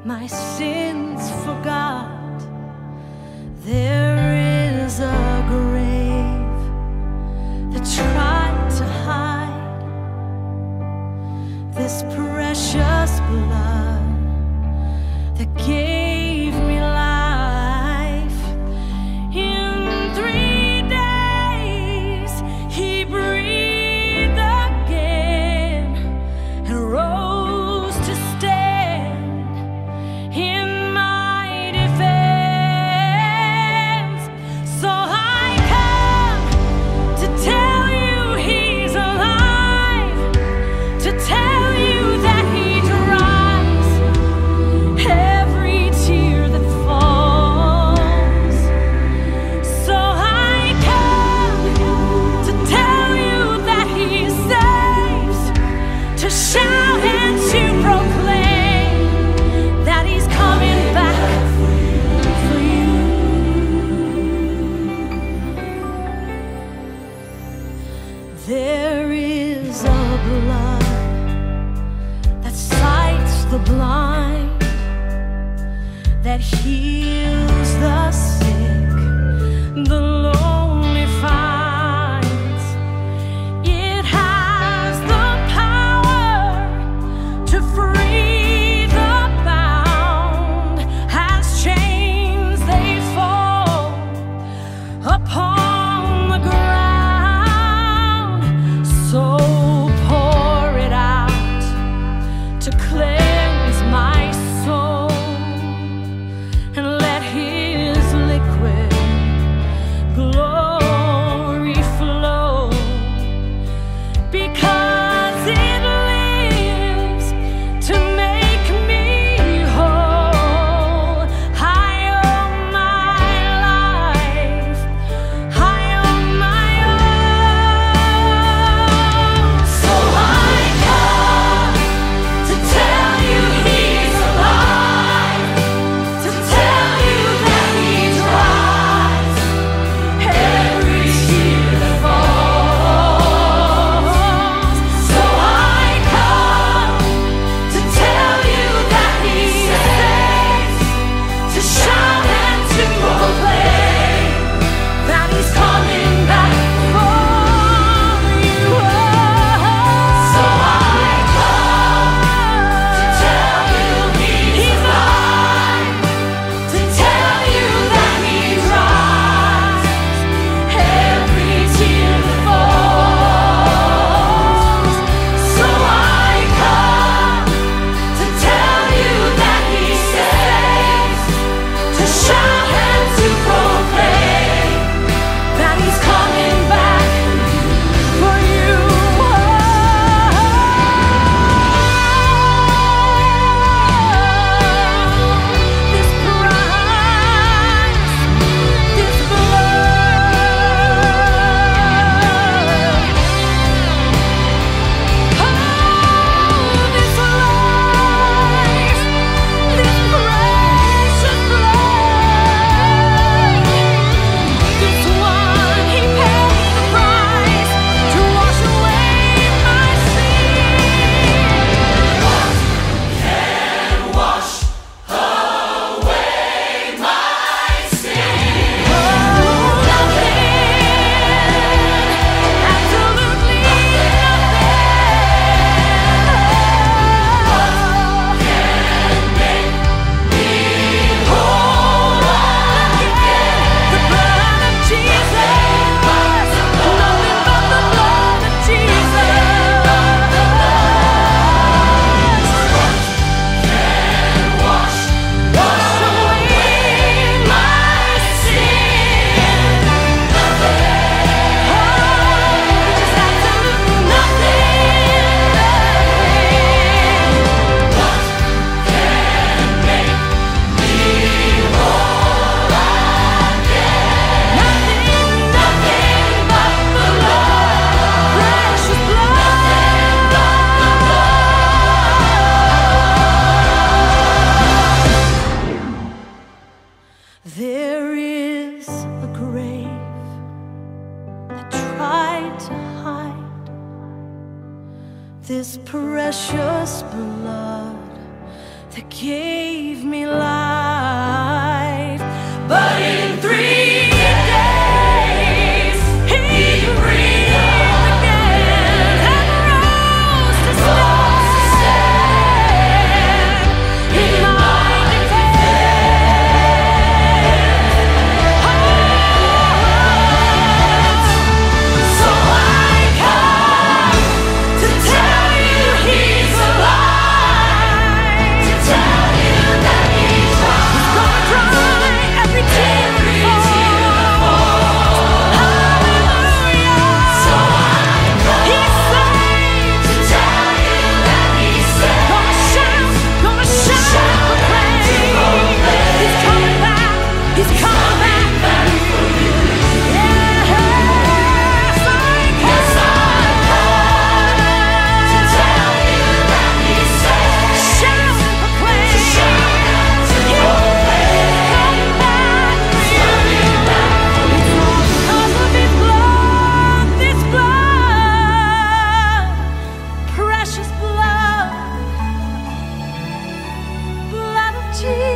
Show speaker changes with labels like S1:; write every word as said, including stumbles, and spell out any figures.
S1: my sins forgot. There is a grave that tried to hide this precious blood that gave me life. In three days he breathed again and rose to stand in my defense. So I come to tell you he's alive, to tell you that he dries every tear that falls. So I come to tell you that he saves, to shout and to proclaim that he's coming back for you. There is a blood that sights the blind, that heals the sick, the lonely finds. It has the power to free the bound as chains they fall upon the ground. So pour it out to cleanse my soul, and let his liquid glory flow, because it lives to make me whole. I owe my life, I owe my own. So I come to tell you he's alive, to tell you that he dries every tear that falls. So I come to tell you that he saves, to shout and to proclaim that he's coming back for you. So I come to tell you he's alive, to tell you that he dries every tear that falls. So I come to tell you that he saves, to shout and to proclaim that he's coming back for you. This price, this blood, oh, this life, this precious blood, this one, he paid the price to wash away my sin. What can wash away my sin? Oh, nothing, absolutely nothing. Whole again, the blood of Jesus, nothing but the blood of Jesus. Can wash wash away my sin? Nothing. Oh, just absolutely nothing. What can make me whole again? Nothing, nothing but the blood, precious blood, but the blood. There is a grave that tried to hide this precious blood that gave me life. But in three days he breathed again and rose to stand in my defense. So I come to tell you he's alive, to tell you that he's gonna dry every tear that falls. Hallelujah. So I come, he's saved, to tell you that he's saved. Gonna shout, gonna shout for praise. He's coming back, he's coming back for you. Yes, I come to tell you that he's saved. Shout and proclaim. He's coming back for you. It's all because of his blood, this blood, precious blood, blood of Jesus.